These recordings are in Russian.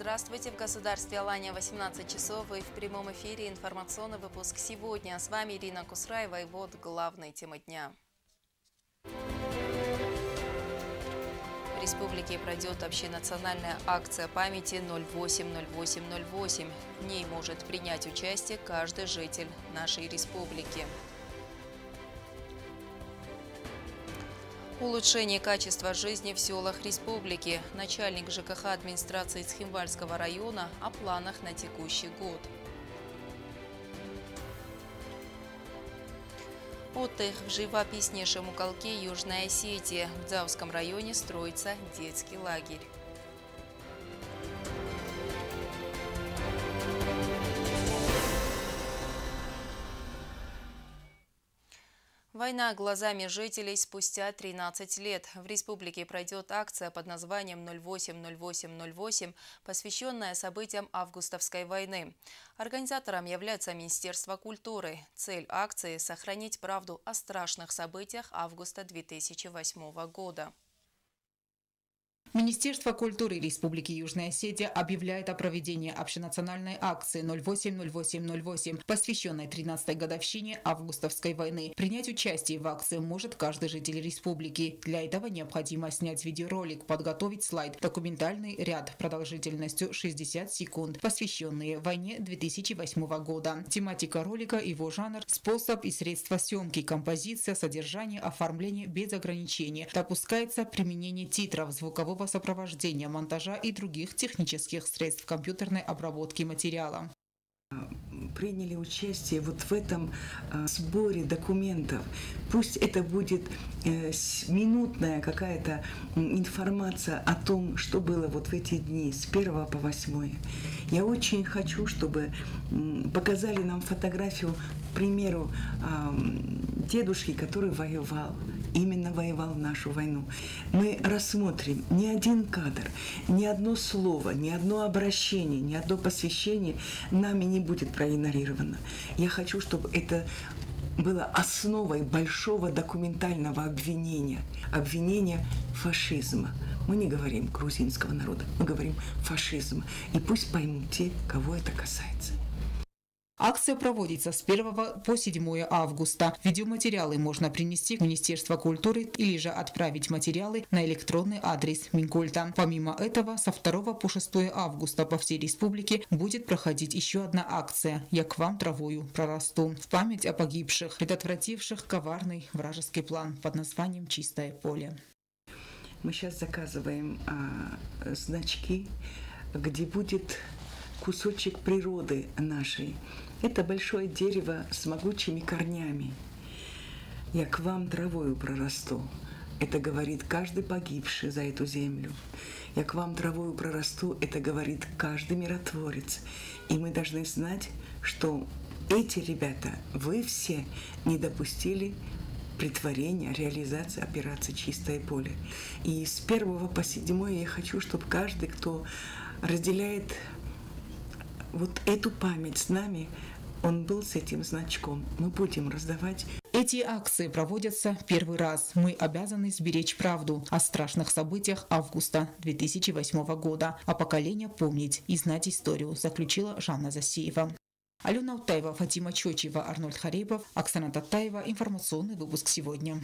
Здравствуйте! В государстве Алания 18 часов и в прямом эфире информационный выпуск сегодня. С вами Ирина Кусраева и вот главные темы дня. В республике пройдет общенациональная акция памяти 08-08-08. В ней может принять участие каждый житель нашей республики. Улучшение качества жизни в селах республики. Начальник ЖКХ администрации Цхинвальского района о планах на текущий год. Отдых в живописнейшем уголке Южной Осетии. В Дзауском районе строится детский лагерь. Война глазами жителей спустя 13 лет. В республике пройдет акция под названием 08-08-08, посвященная событиям августовской войны. Организатором является Министерство культуры. Цель акции – сохранить правду о страшных событиях августа 2008 года. Министерство культуры Республики Южная Осетия объявляет о проведении общенациональной акции 08-08-08, посвященной 13-й годовщине августовской войны. Принять участие в акции может каждый житель республики. Для этого необходимо снять видеоролик, подготовить слайд, документальный ряд продолжительностью 60 секунд, посвященные войне 2008 года. Тематика ролика, его жанр, способ и средства съемки, композиция, содержание, оформление без ограничений. Допускается применение титров, звукового сопровождения, монтажа и других технических средств компьютерной обработки материала. Приняли участие вот в этом сборе документов. Пусть это будет минутная какая-то информация о том, что было вот в эти дни с 1 по 8. Я очень хочу, чтобы показали нам фотографию, к примеру, дедушки, который воевал. Именно воевал в нашу войну. Мы рассмотрим ни один кадр, ни одно слово, ни одно обращение, ни одно посвящение нами не будет проигнорировано. Я хочу, чтобы это было основой большого документального обвинения. Обвинения фашизма. Мы не говорим грузинского народа, мы говорим фашизма. И пусть поймут те, кого это касается. Акция проводится с 1 по 7 августа. Видеоматериалы можно принести в Министерство культуры или же отправить материалы на электронный адрес Минкульта. Помимо этого, со 2 по 6 августа по всей республике будет проходить еще одна акция «Я к вам травою прорасту» в память о погибших, предотвративших коварный вражеский план под названием «Чистое поле». Мы сейчас заказываем значки, где будет кусочек природы нашей. Это большое дерево с могучими корнями. Я к вам травою прорасту. Это говорит каждый погибший за эту землю. Я к вам травою прорасту. Это говорит каждый миротворец. И мы должны знать, что эти ребята, вы все не допустили претворения, реализации операции «Чистое поле». И с 1 по 7 я хочу, чтобы каждый, кто разделяет вот эту память с нами, он был с этим значком. Мы будем раздавать. Эти акции проводятся первый раз. Мы обязаны сберечь правду о страшных событиях августа 2008 года, а поколение помнить и знать историю, заключила Жанна Засеева. Алена Утаева, Фатима Чочева, Арнольд Харипов, Оксана Татаева. Информационный выпуск сегодня.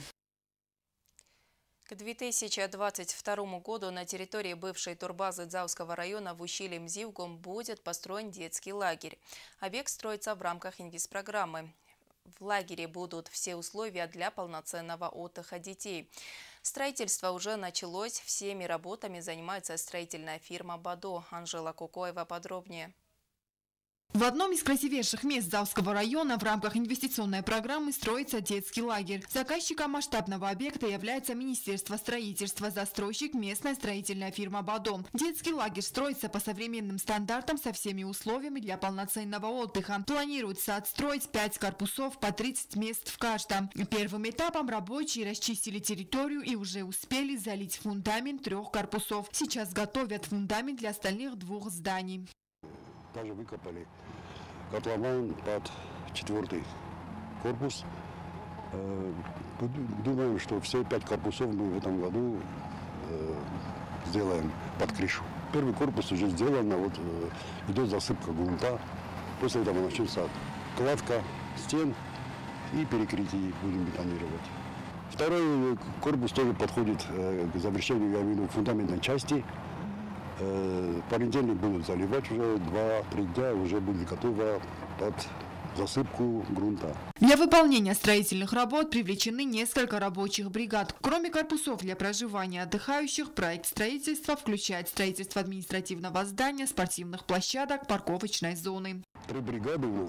К 2022 году на территории бывшей турбазы Дзауского района в ущелье Мзивгум будет построен детский лагерь. Объект строится в рамках инвестпрограммы. В лагере будут все условия для полноценного отдыха детей. Строительство уже началось. Всеми работами занимается строительная фирма «Бадо». Анжела Кукоева подробнее. В одном из красивейших мест Дзауского района в рамках инвестиционной программы строится детский лагерь. Заказчиком масштабного объекта является Министерство строительства, застройщик – местная строительная фирма «Бадо». Детский лагерь строится по современным стандартам со всеми условиями для полноценного отдыха. Планируется отстроить 5 корпусов по 30 мест в каждом. Первым этапом рабочие расчистили территорию и уже успели залить фундамент 3 корпусов. Сейчас готовят фундамент для остальных 2 зданий. Даже выкопали котлован под 4-й корпус. Думаем, что все 5 корпусов мы в этом году сделаем под крышу. Первый корпус уже сделан, вот идет засыпка грунта. После этого начнется кладка стен и перекрытие будем бетонировать. Второй корпус тоже подходит к завершению, я имею в виду, фундаментной части. В понедельник будут заливать уже 2-3 дня, уже будет готово под засыпку грунта. Для выполнения строительных работ привлечены несколько рабочих бригад. Кроме корпусов для проживания отдыхающих, проект строительства включает строительство административного здания, спортивных площадок, парковочной зоны. 3 бригады у нас.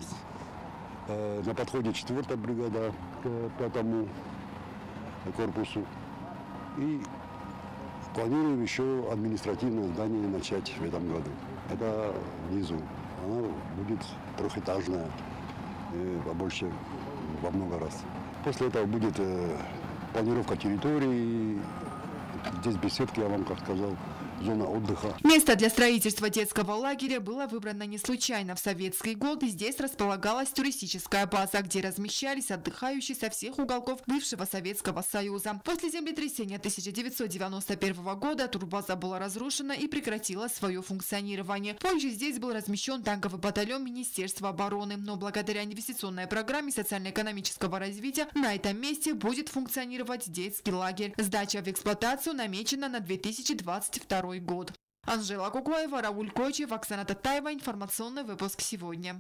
На подходе 4-я бригада к 5-му корпусу. И планируем еще административное здание начать в этом году. Это внизу. Она будет трехэтажная, побольше во много раз. После этого будет планировка территории. Здесь беседки, я вам как сказал, зона отдыха. Место для строительства детского лагеря было выбрано не случайно. В советский год здесь располагалась туристическая база, где размещались отдыхающие со всех уголков бывшего Советского Союза. После землетрясения 1991 года турбаза была разрушена и прекратила свое функционирование. Позже здесь был размещен танковый батальон Министерства обороны. Но благодаря инвестиционной программе социально-экономического развития на этом месте будет функционировать детский лагерь. Сдача в эксплуатацию намечена на 2022 год. Анжела Куклаева, Рауль Кочев, Оксана Татаева. Информационный выпуск сегодня.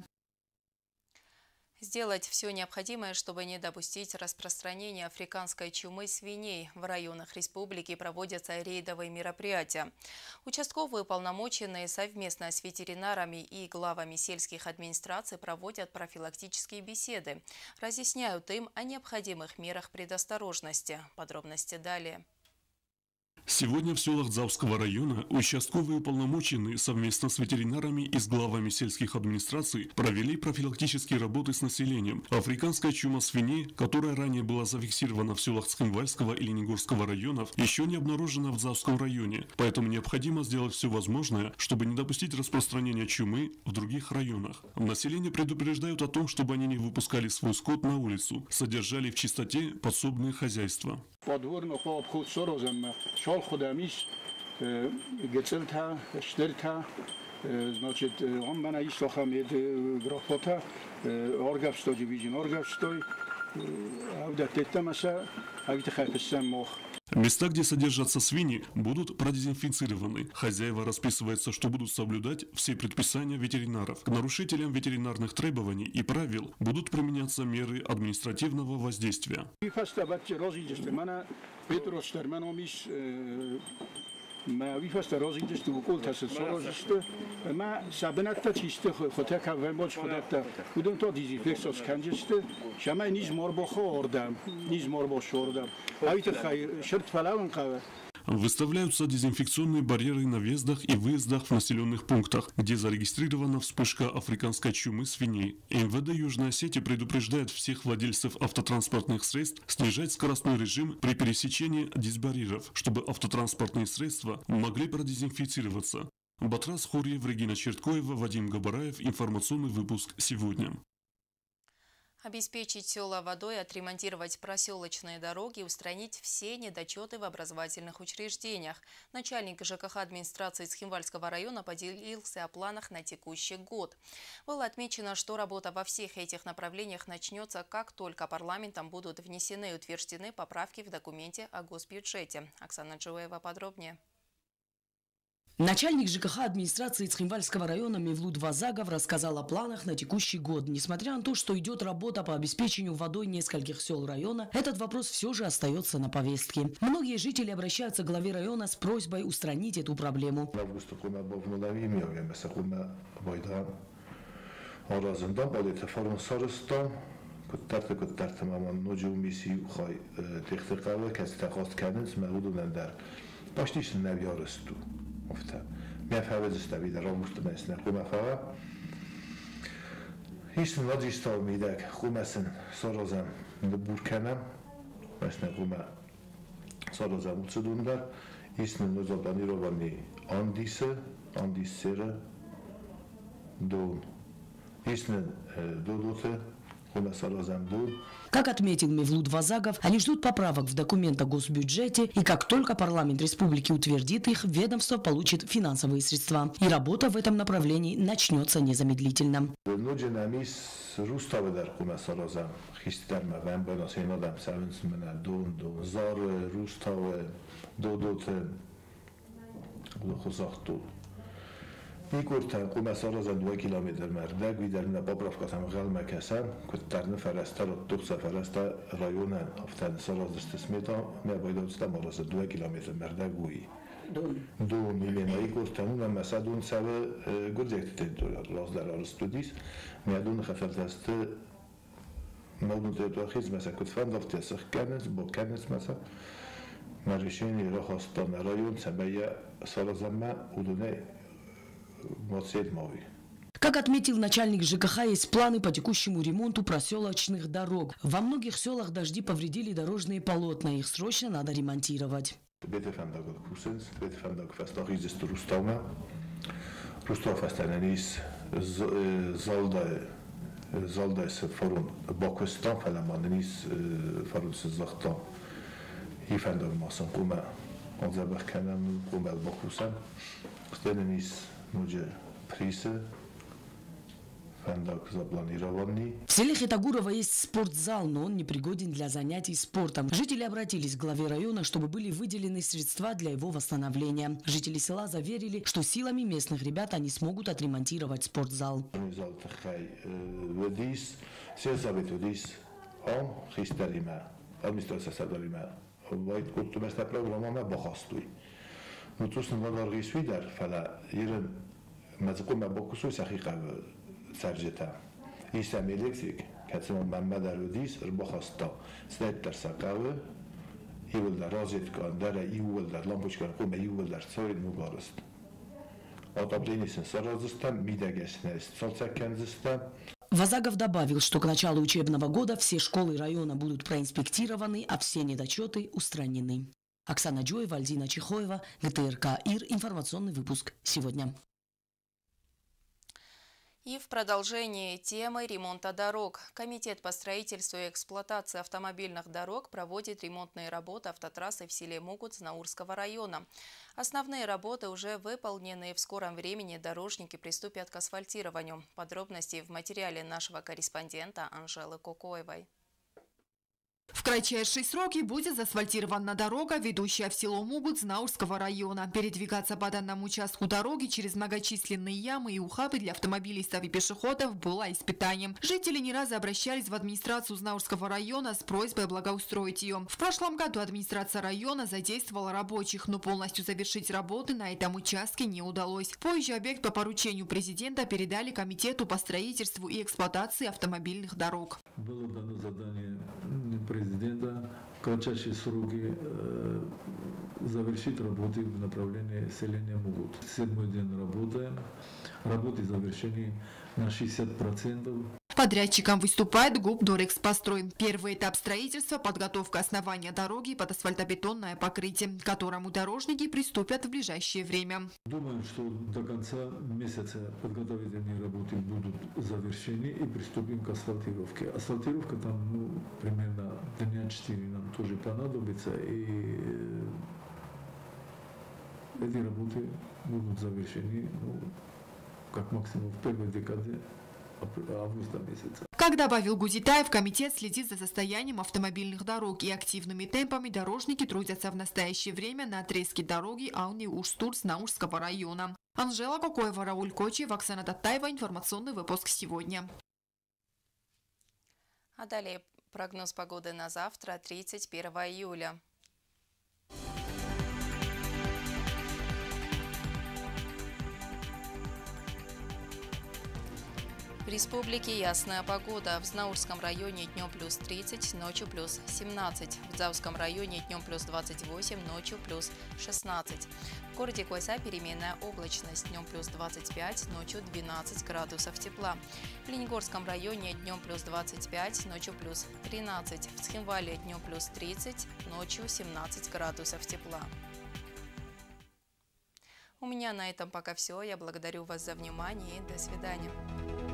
Сделать все необходимое, чтобы не допустить распространения африканской чумы свиней. В районах республики проводятся рейдовые мероприятия. Участковые уполномоченные совместно с ветеринарами и главами сельских администраций проводят профилактические беседы. Разъясняют им о необходимых мерах предосторожности. Подробности далее. Сегодня в селах Дзавского района участковые уполномоченные совместно с ветеринарами и с главами сельских администраций провели профилактические работы с населением. Африканская чума свиней, которая ранее была зафиксирована в селах Цхинвальского и Ленигорского районов, еще не обнаружена в Дзавском районе. Поэтому необходимо сделать все возможное, чтобы не допустить распространения чумы в других районах. Население предупреждают о том, чтобы они не выпускали свой скот на улицу, содержали в чистоте подсобные хозяйства. خودمیش گچلتا شترتا значит он мене іслохам ед графота оргавстой вижен оргавстой авдатетамаса авитахапсам мох. Места, где содержатся свиньи, будут продезинфицированы. Хозяева расписываются, что будут соблюдать все предписания ветеринаров. К нарушителям ветеринарных требований и правил будут применяться меры административного воздействия. ما ویفاست رازی دست و کل تاس سرازیست ما سبنت تا چیسته خودت که وماج خودت کدوم تا دیزینفکسیون کنجست شما نیز ماربا خوردم نیز ماربا شوردم آیت خیر شرط فلاون قوه. Выставляются дезинфекционные барьеры на въездах и выездах в населенных пунктах, где зарегистрирована вспышка африканской чумы свиней. МВД Южной Осетии предупреждает всех владельцев автотранспортных средств снижать скоростной режим при пересечении дисбарьеров, чтобы автотранспортные средства могли продезинфицироваться. Батрас Хурьев, Регина Черткоева, Вадим Габараев. Информационный выпуск сегодня. Обеспечить села водой, отремонтировать проселочные дороги, устранить все недочеты в образовательных учреждениях. Начальник ЖКХ администрации Цхинвальского района поделился о планах на текущий год. Было отмечено, что работа во всех этих направлениях начнется, как только парламентом будут внесены и утверждены поправки в документе о госбюджете. Оксана Джуева подробнее. Начальник ЖКХ администрации Цхинвальского района Мевлуд Вазагов рассказал о планах на текущий год. Несмотря на то, что идет работа по обеспечению водой нескольких сел района, этот вопрос все же остается на повестке. Многие жители обращаются к главе района с просьбой устранить эту проблему. می‌فهمید راموست مثل کومفا هیچ نادیست میدک کومسن سرازم نبورکنم مثل کوم سرازم وصدوندر هیچ نزدانی رو بانی آندیسه دون هیچ دودوته Как отметил Мевлуд Вазагов, они ждут поправок в документ о госбюджете, и как только парламент республики утвердит их, ведомство получит финансовые средства. И работа в этом направлении начнется незамедлительно. Mikor kumäsarozan 2 kilometr merdek, videlne popravka sam galma kesem, kuttarni ferester ottuksa ferester rajonen aftan saroziste smeta, me bajdotsta marasa 2 kilometr merdek gui. Don milena ikor tanuna mesadun save gurjektin lazlar arstudis, me don khafeltast مودن تأخذ مثلا كنت فندق تسخ كانت بوكانت مثلا مرشين رخصتان رayون سمية صار زمان ودنا مصيد موي. Как отметил начальник ЖКХ, есть планы по текущему ремонту проселочных дорог. Во многих селах дожди повредили дорожные полотна, их срочно надо ремонтировать. Zaldais farun Bakistan felemanis farun szakta hifendor masan kuma onzabach kenem kuma Bakusan stenenis muje prise фендак запланированный. В селе Хитагурова есть спортзал, но он непригоден для занятий спортом. Жители обратились к главе района, чтобы были выделены средства для его восстановления. Жители села заверили, что силами местных ребят они смогут отремонтировать спортзал. Sarjeta. Isam elektrik, katsman Mehmet Erudis, Erbahasta, Sletler Sakawe, Ivolder Razitkan, Dere Ivolder, Lampochkan, Kome Ivolder, Tsorin Mugarist. Отопление Саразистан, Мидагесне, Солцакензистан. Вазагов добавил, что к началу учебного года все школы района будут проинспектированы, а все недочеты устранены. Оксана Джоева, Альдина Чехоева, ГТРК ИР, информационный выпуск сегодня. И в продолжении темы ремонта дорог. Комитет по строительству и эксплуатации автомобильных дорог проводит ремонтные работы автотрассы в селе Мугуц Наурского района. Основные работы уже выполнены, и в скором времени дорожники приступят к асфальтированию. Подробности в материале нашего корреспондента Анжелы Кокоевой. В кратчайшие сроки будет заасфальтирована дорога, ведущая в село Мугуц Наурского района. Передвигаться по данному участку дороги через многочисленные ямы и ухабы для автомобилистов и пешеходов было испытанием. Жители не раз обращались в администрацию Наурского района с просьбой благоустроить ее. В прошлом году администрация района задействовала рабочих, но полностью завершить работы на этом участке не удалось. Позже объект по поручению президента передали Комитету по строительству и эксплуатации автомобильных дорог. Было дано задание президента в кратчайшие сроки завершить работы в направлении селения Мугут. 7-й день работаем. Работы завершены на 60%. Подрядчиком выступает ГУП «Дорекспострой». Первый этап строительства – подготовка основания дороги под асфальтобетонное покрытие, к которому дорожники приступят в ближайшее время. Думаем, что до конца месяца подготовительные работы будут завершены и приступим к асфальтировке. Асфальтировка там примерно дня 4 нам тоже понадобится, и эти работы будут завершены как максимум в первой декаде августа месяца. Как добавил Гузитаев, комитет следит за состоянием автомобильных дорог, и активными темпами дорожники трудятся в настоящее время на отрезке дороги Ауни-Уштурс Наурского района. Анжела Кокоева, Рауль Кочев, Оксана Татаева. Информационный выпуск сегодня. А далее прогноз погоды на завтра, 31 июля. В республике ясная погода. В Знаурском районе днем плюс 30, ночью плюс 17. В Дзауском районе днем плюс 28, ночью плюс 16. В городе Койса переменная облачность. Днем плюс 25, ночью 12 градусов тепла. В Ленигорском районе днем плюс 25, ночью плюс 13. В Цхинвале днем плюс 30, ночью 17 градусов тепла. У меня на этом пока все. Я благодарю вас за внимание и до свидания.